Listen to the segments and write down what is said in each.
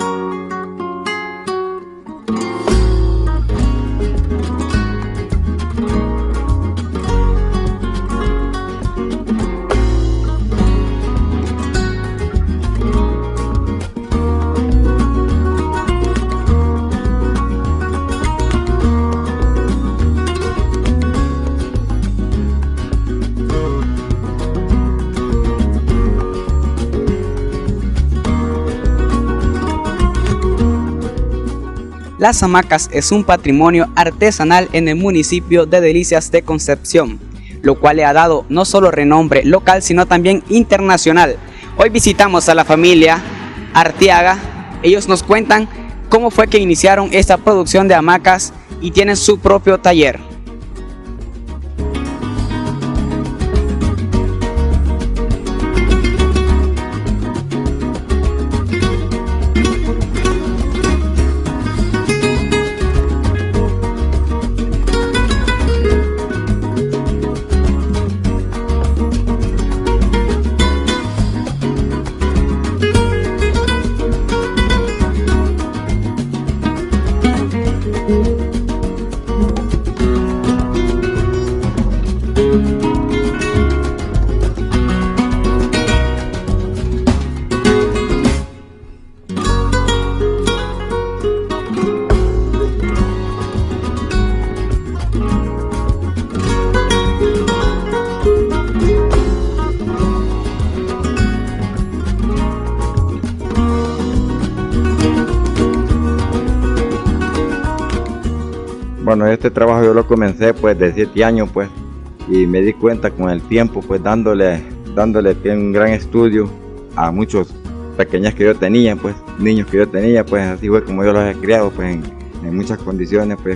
Las hamacas es un patrimonio artesanal en el municipio de Delicias de Concepción, lo cual le ha dado no solo renombre local, sino también internacional. Hoy visitamos a la familia Arteaga. Ellos nos cuentan cómo fue que iniciaron esta producción de hamacas y tienen su propio taller. Bueno, este trabajo yo lo comencé pues de 7 años pues, y me di cuenta con el tiempo pues dándole un gran estudio a muchos pequeñas que yo tenía, pues niños que yo tenía, pues así fue como yo los he criado pues en muchas condiciones, pues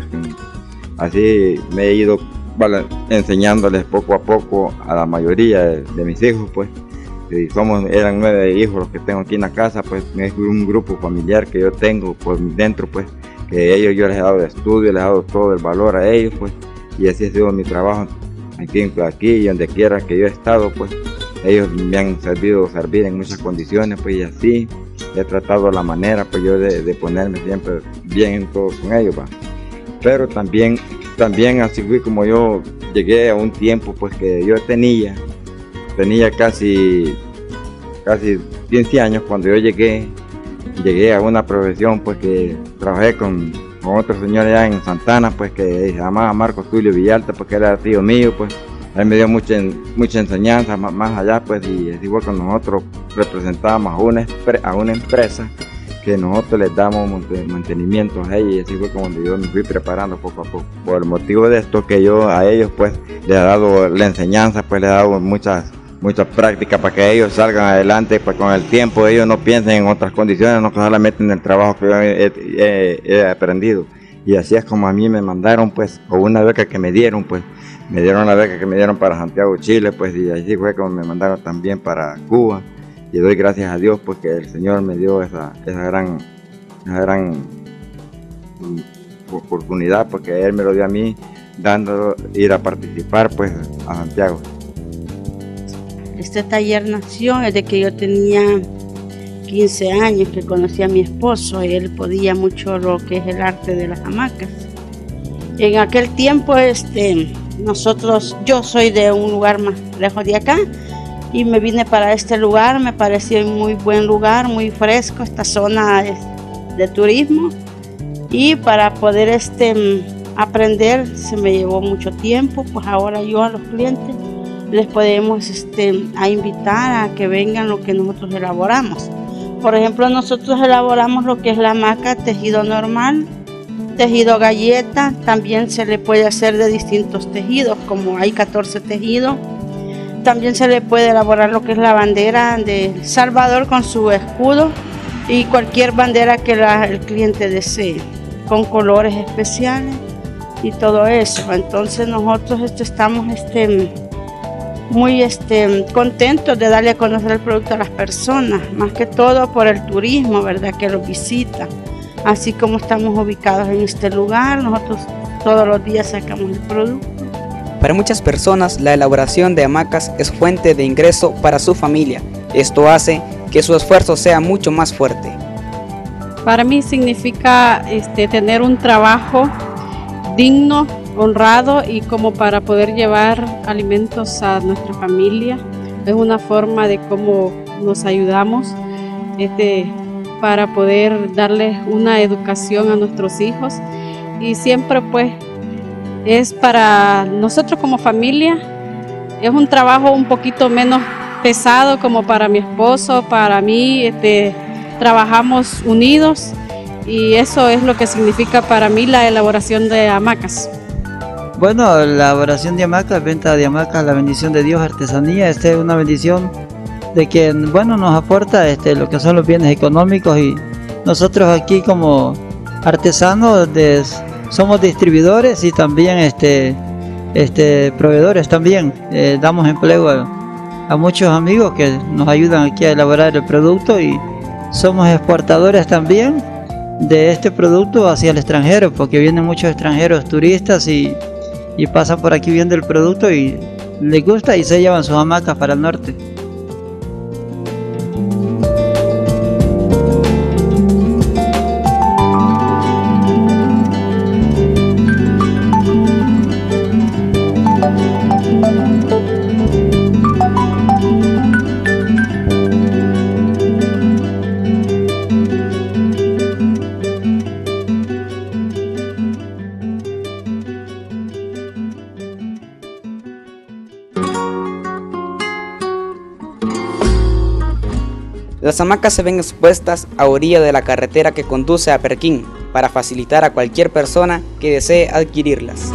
así me he ido enseñándoles poco a poco a la mayoría de mis hijos, pues y eran 9 hijos los que tengo aquí en la casa, pues es un grupo familiar que yo tengo por dentro, pues que ellos yo les he dado de estudio, les he dado todo el valor a ellos, pues, y así ha sido mi trabajo aquí y donde quiera que yo he estado, pues, ellos me han servir en muchas condiciones, pues, y así he tratado la manera, pues, yo de ponerme siempre bien en todo con ellos, ¿va? Pero también así fui como yo llegué a un tiempo, pues, que yo tenía casi 15 años cuando yo llegué a una profesión pues que trabajé con otro señor allá en Santana, pues que se llamaba Marcos Tulio Villalta, porque era tío mío, pues él me dio mucha enseñanza más allá, pues, y así fue que nosotros representábamos a una empresa que nosotros les damos mantenimiento a ella, y así fue como yo me fui preparando poco a poco. Por el motivo de esto que yo a ellos pues les he dado la enseñanza, pues les he dado mucha práctica para que ellos salgan adelante, pues con el tiempo ellos no piensen en otras condiciones, no solamente en el trabajo que yo he aprendido. Y así es como a mí me mandaron, pues, con una beca que me dieron, pues, me dieron la beca que me dieron para Santiago, Chile, pues, y así fue como me mandaron también para Cuba. Y doy gracias a Dios porque el Señor me dio esa gran oportunidad, porque Él me lo dio a mí, ir a participar, pues, a Santiago. Este taller nació desde que yo tenía 15 años, que conocí a mi esposo. Él podía mucho lo que es el arte de las hamacas. En aquel tiempo, yo soy de un lugar más lejos de acá y me vine para este lugar. Me pareció un muy buen lugar, muy fresco. Esta zona es de turismo, y para poder aprender se me llevó mucho tiempo. Pues ahora yo a los clientes les podemos a invitar a que vengan lo que nosotros elaboramos. Por ejemplo, nosotros elaboramos lo que es la hamaca, tejido normal, tejido galleta. También se le puede hacer de distintos tejidos, como hay 14 tejidos. También se le puede elaborar lo que es la bandera de El Salvador con su escudo y cualquier bandera que el cliente desee, con colores especiales y todo eso. Entonces nosotros estamos muy contentos de darle a conocer el producto a las personas, más que todo por el turismo, ¿verdad?, que los visita. Así como estamos ubicados en este lugar, nosotros todos los días sacamos el producto. Para muchas personas, la elaboración de hamacas es fuente de ingreso para su familia. Esto hace que su esfuerzo sea mucho más fuerte. Para mí significa tener un trabajo digno, honrado y como para poder llevar alimentos a nuestra familia. Es una forma de cómo nos ayudamos para poder darles una educación a nuestros hijos, y siempre pues es para nosotros como familia. Es un trabajo un poquito menos pesado como para mi esposo, para mí. Trabajamos unidos y eso es lo que significa para mí la elaboración de hamacas. Bueno, la elaboración de hamacas, venta de hamacas, la bendición de Dios, artesanía, es una bendición de que, bueno, nos aporta lo que son los bienes económicos, y nosotros aquí como artesanos somos distribuidores y también proveedores también. Damos empleo a muchos amigos que nos ayudan aquí a elaborar el producto, y somos exportadores también de este producto hacia el extranjero, porque vienen muchos extranjeros turistas y pasan por aquí viendo el producto y les gusta y se llevan sus hamacas para el norte. Las hamacas se ven expuestas a orilla de la carretera que conduce a Perquín para facilitar a cualquier persona que desee adquirirlas.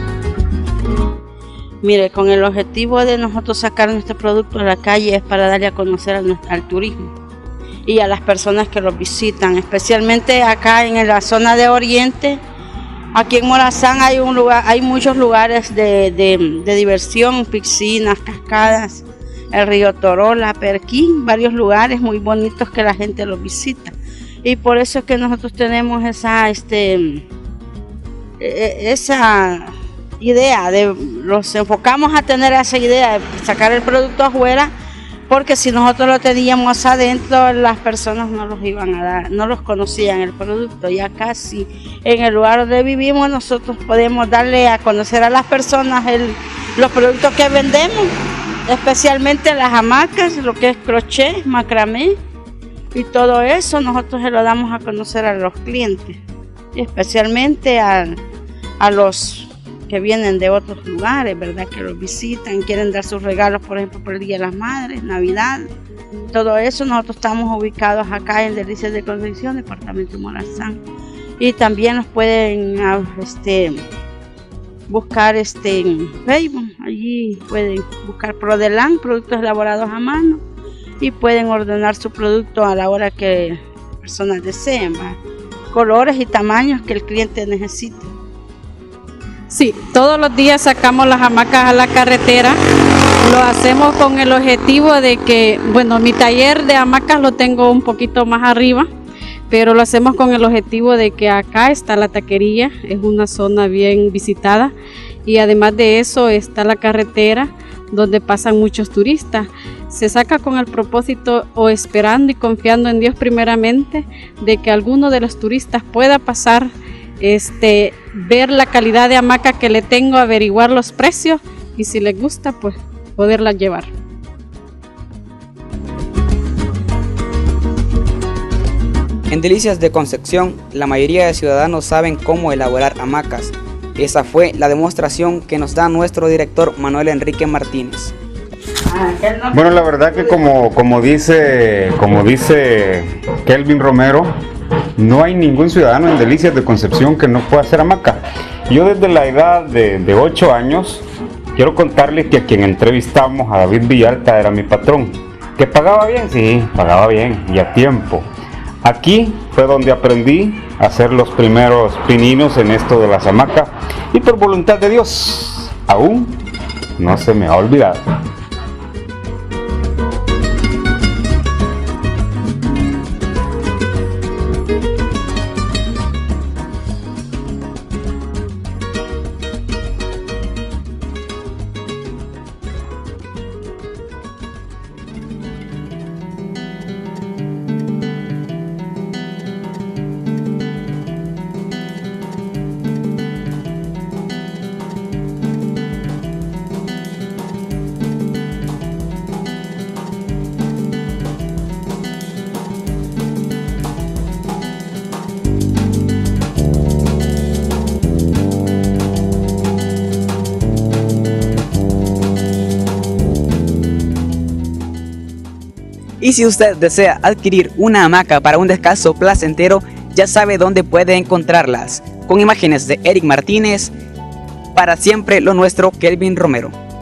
Mire, con el objetivo de nosotros sacar nuestro producto a la calle es para darle a conocer al turismo y a las personas que los visitan, especialmente acá en la zona de Oriente. Aquí en Morazán hay muchos lugares de diversión, piscinas, cascadas, el río Torola, Perquín, varios lugares muy bonitos que la gente los visita. Y por eso es que nosotros tenemos esa idea, los enfocamos a tener esa idea de sacar el producto afuera, porque si nosotros lo teníamos adentro, las personas no los iban a dar, no los conocían el producto. Ya casi en el lugar donde vivimos nosotros podemos darle a conocer a las personas los productos que vendemos, especialmente las hamacas, lo que es crochet, macramé y todo eso. Nosotros se lo damos a conocer a los clientes, especialmente a los que vienen de otros lugares, ¿verdad? Que los visitan, quieren dar sus regalos, por ejemplo, por el Día de las Madres, Navidad, todo eso. Nosotros estamos ubicados acá en Delicias de Concepción, departamento de Morazán, y también nos pueden buscar en Facebook. Allí pueden buscar Prodelan, productos elaborados a mano, y pueden ordenar su producto a la hora que las personas deseen, ¿va? Colores y tamaños que el cliente necesite. Sí, todos los días sacamos las hamacas a la carretera. Lo hacemos con el objetivo de que, bueno, mi taller de hamacas lo tengo un poquito más arriba, pero lo hacemos con el objetivo de que acá está la taquería, es una zona bien visitada, y además de eso está la carretera donde pasan muchos turistas. Se saca con el propósito, o esperando y confiando en Dios primeramente, de que alguno de los turistas pueda pasar, ver la calidad de hamaca que le tengo, averiguar los precios, y si les gusta, pues poderla llevar. En Delicias de Concepción, la mayoría de ciudadanos saben cómo elaborar hamacas. Esa fue la demostración que nos da nuestro director Manuel Enrique Martínez. Bueno, la verdad que como dice Kelvin Romero, no hay ningún ciudadano en Delicias de Concepción que no pueda hacer hamaca. Yo desde la edad de 8 años, quiero contarles que a quien entrevistamos, a David Villalta, era mi patrón. ¿Que pagaba bien? Sí, pagaba bien y a tiempo. Aquí fue donde aprendí a hacer los primeros pininos en esto de las hamacas, y por voluntad de Dios, aún no se me ha olvidado. Y si usted desea adquirir una hamaca para un descanso placentero, ya sabe dónde puede encontrarlas. Con imágenes de Eric Martínez, para siempre lo nuestro, Kelvin Romero.